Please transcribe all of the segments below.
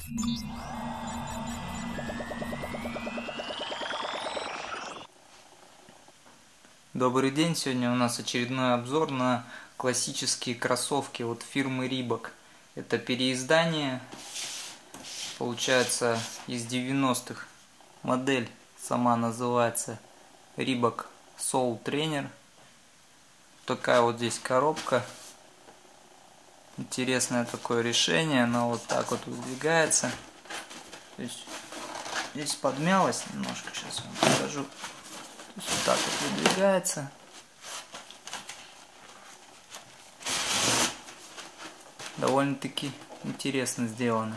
Добрый день! Сегодня у нас очередной обзор на классические кроссовки от фирмы Reebok. Это переиздание, получается, из 90-х. Модель сама называется Reebok Soul Trainer. Такая вот здесь коробка. Интересное такое решение. Она вот так вот выдвигается. То есть здесь подмялась немножко. Сейчас вам покажу. То есть вот так вот выдвигается. Довольно-таки интересно сделано.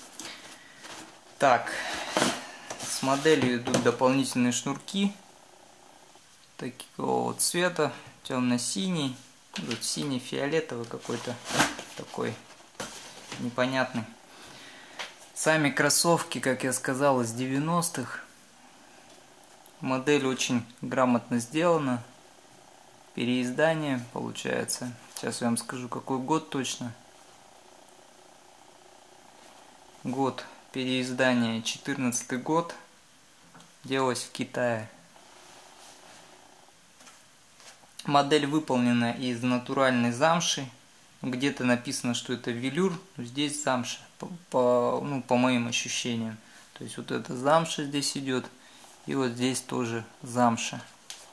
Так, с моделью идут дополнительные шнурки такого вот цвета, темно-синий, вот синий-фиолетовый какой-то такой непонятный. Сами кроссовки, как я сказал, из 90-х. Модель очень грамотно сделана. Переиздание получается. Сейчас я вам скажу, какой год точно. Год переиздания 14 год. Делалось в Китае. Модель выполнена из натуральной замши. Где-то написано, что это велюр, но здесь замша, по моим ощущениям. То есть вот эта замша здесь идет, и вот здесь тоже замша.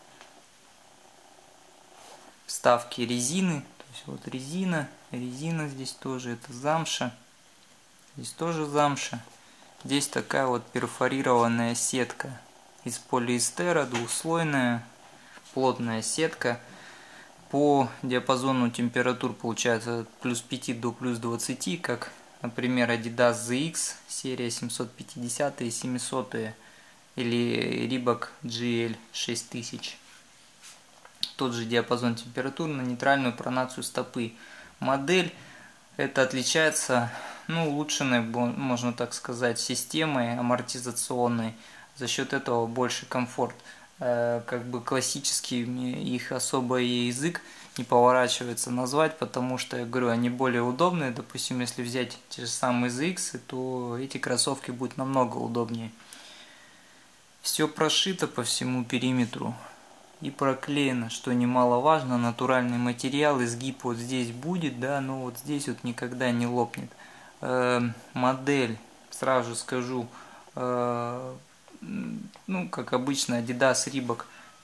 Вставки резины, то есть вот резина здесь тоже, это замша. Здесь тоже замша. Здесь такая вот перфорированная сетка из полиэстера, двухслойная, плотная сетка. По диапазону температур получается от плюс 5 до плюс 20, как, например, Adidas ZX, серия 750 и 700, или Reebok GL 6000. Тот же диапазон температур на нейтральную пронацию стопы. Модель это отличается улучшенной, можно так сказать, системой амортизационной. За счет этого больше комфорт. Как бы классический их особо язык не поворачивается назвать, потому что, я говорю, они более удобные. Допустим, если взять те же самые ZX, то эти кроссовки будут намного удобнее. Все прошито по всему периметру и проклеено, что немаловажно. Натуральный материал, изгиб вот здесь будет, да, но вот здесь вот никогда не лопнет. Модель, сразу же скажу, как обычно, Adidas, Reebok,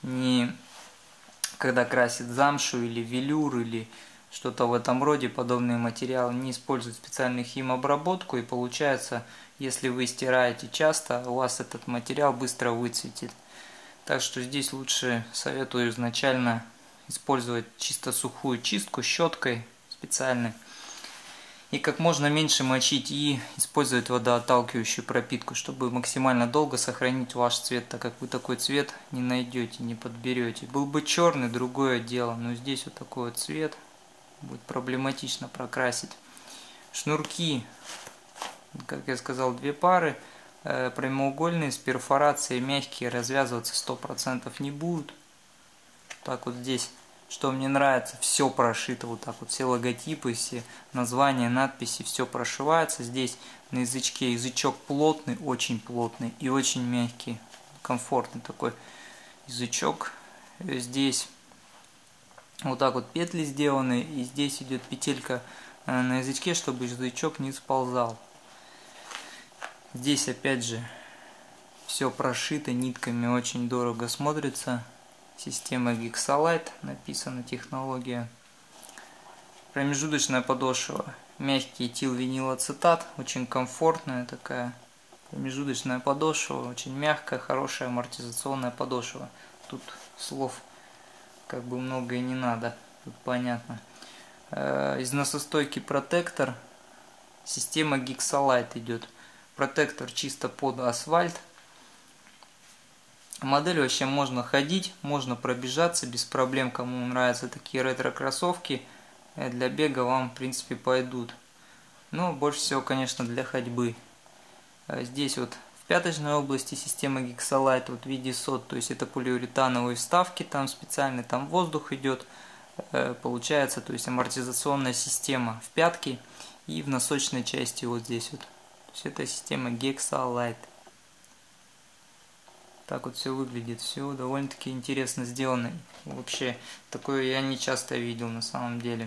когда красит замшу или велюр или что-то в этом роде, подобные материалы, не используют специальную химобработку, и получается, если вы стираете часто, у вас этот материал быстро выцветит. Так что здесь лучше советую изначально использовать чисто сухую чистку щеткой специальной. И как можно меньше мочить и использовать водоотталкивающую пропитку, чтобы максимально долго сохранить ваш цвет, так как вы такой цвет не найдете, не подберете. Был бы черный, другое дело, но здесь вот такой вот цвет будет проблематично прокрасить. Шнурки, как я сказал, две пары, прямоугольные с перфорацией, мягкие, развязываться 100% не будут. Так вот здесь. Что мне нравится, все прошито вот так вот, все логотипы, все названия, надписи, все прошивается. Здесь на язычке язычок плотный и очень мягкий, комфортный такой язычок. Здесь вот так вот петли сделаны, и здесь идет петелька на язычке, чтобы язычок не сползал. Здесь опять же все прошито нитками, очень дорого смотрится. Система Gixolite, написана технология. Промежуточная подошва, мягкий этилвинилацетат, очень комфортная такая промежуточная подошва, очень мягкая, хорошая амортизационная подошва. Тут слов как бы много и не надо, тут понятно. Износостойкий протектор, система Gixolite идет. Протектор чисто под асфальт. Модель вообще можно ходить, можно пробежаться без проблем, кому нравятся такие ретро-кроссовки. Для бега вам, в принципе, пойдут. Но больше всего, конечно, для ходьбы. Здесь вот в пяточной области система Gixolite вот в виде сот, то есть это полиуретановые вставки, там специальный, там воздух идет. Получается, то есть амортизационная система в пятке и в носочной части вот здесь вот. То есть это система Gexalite. Так вот все выглядит, все довольно-таки интересно сделано. Вообще, такое я не часто видел на самом деле.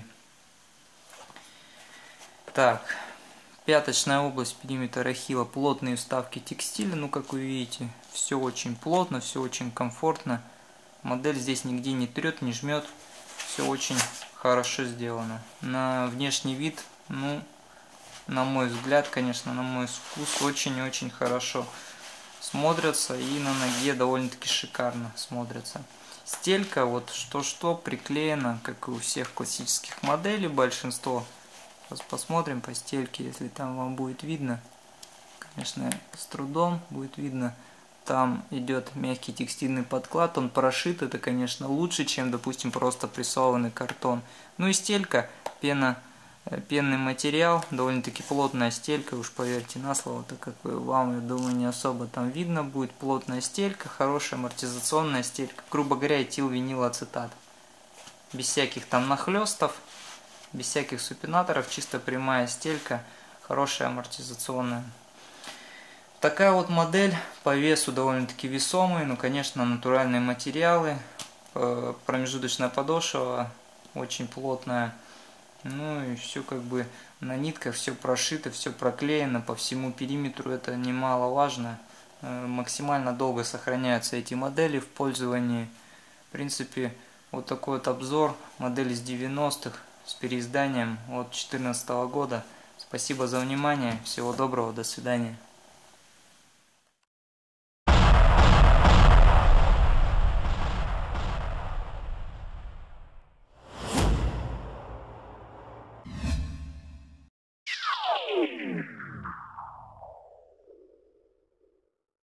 Так, пяточная область периметра ахилла, плотные вставки текстиля. Ну, как вы видите, все очень плотно, все очень комфортно. Модель здесь нигде не трет, не жмет. Все очень хорошо сделано. На внешний вид, ну, на мой взгляд, конечно, на мой вкус, очень-очень хорошо смотрятся, и на ноге довольно-таки шикарно смотрятся. Стелька, вот что-что, приклеена, как и у всех классических моделей, большинство. Сейчас посмотрим по стельке, если там вам будет видно. Конечно, с трудом будет видно. Там идет мягкий текстильный подклад, он прошит, это, конечно, лучше, чем, допустим, просто прессованный картон. Ну и стелька, пенный материал, довольно-таки плотная стелька, уж поверьте на слово, так как вам, я думаю, не особо там видно будет. Плотная стелька, хорошая амортизационная стелька, грубо говоря, этилвинилацетат. Без всяких там нахлестов, без всяких супинаторов, чисто прямая стелька, хорошая амортизационная. Такая вот модель, по весу довольно-таки весомый, но, конечно, натуральные материалы, промежуточная подошва очень плотная, ну и все как бы на нитках, все прошито, все проклеено по всему периметру, это немаловажно. Максимально долго сохраняются эти модели в пользовании. В принципе, вот такой вот обзор модели с 90-х с переизданием от 2014 года. Спасибо за внимание, всего доброго, до свидания.